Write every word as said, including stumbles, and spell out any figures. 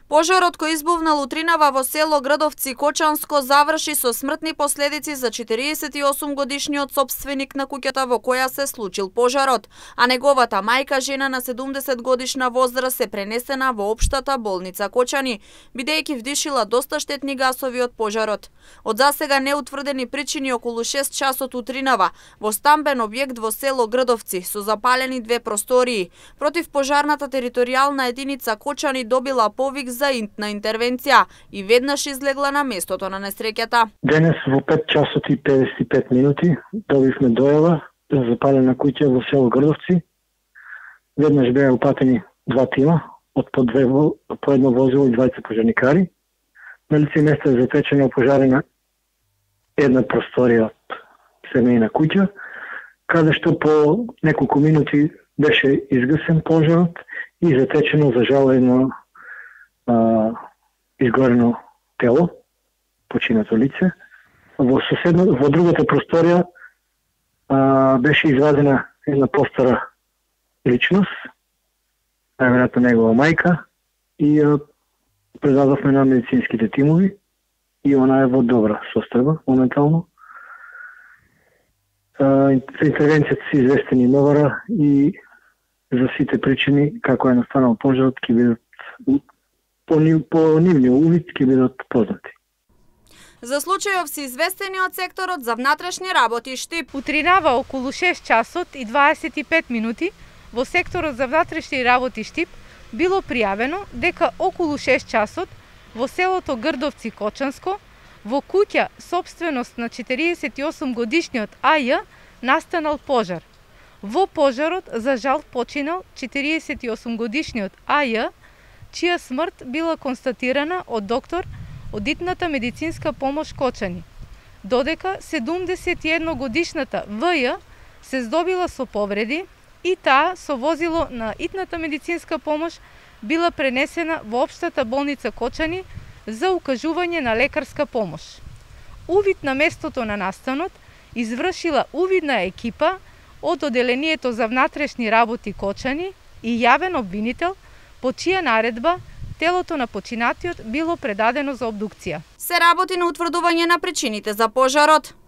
Пожарот кој избувнал утринава во село Грдовци Кочанско заврши со смртни последици за четириесет и осум годишниот сопственик на куќата во која се случил пожарот, а неговата мајка, жена на седумдесет годишна возраст, се пренесена во општата болница Кочани, бидејќи вдишила доста штетни гасови од пожарот. Од засега неутврдени причини околу шест часот утринава во стамбен објект во село Грдовци со запалени две простории. Против пожарната територијална единица Кочани добила повик за интна интервенција и веднаш излегла на местото на несреќата. Денес во пет часот и педесет и пет минути добивме дојава за запалена куќа во село Грдовци. Веднаш беа упатени два тима од по, две, по едно возило и двајца пожарникари. На лице место е затечена опожарена една просторија од семејна куќа, каде што по неколку минути беше изгасен пожарот и затечено за жал едно а, изгорено тело, починато лице. Во соседно, во другата просторија а, беше извадена една постара личност, најверојатно негова мајка, и а, предадовме на медицинските тимови и она е во добра состојба моментално. За интервенцијата се известени МВР и за сите причини како е настанал пожарот ќе бидат по, по нивниот увид ќе бидат познати. За случајов се известени од секторот за внатрешни работи Штип. Утринава околу шест часот и дваесет и пет минути во секторот за внатрешни работи Штип било пријавено дека околу шест часот во селото Грдовци Кочанско во куќа сопственост на четириесет и осум годишниот А Ј настанал пожар. Во пожарот за жал починал четириесет и осум годишниот А Ј, чија смрт била констатирана од доктор од итната медицинска помош Кочани, додека седумдесет и една годишната В Ј се здобила со повреди и таа со возило на итната медицинска помош била пренесена во општата болница Кочани за укажување на лекарска помош. Увид на местото на настанот извршила увидна екипа од Оделението за внатрешни работи Кочани и јавен обвинител, по чија наредба телото на починатиот било предадено за обдукција. Се работи на утврдување на причините за пожарот.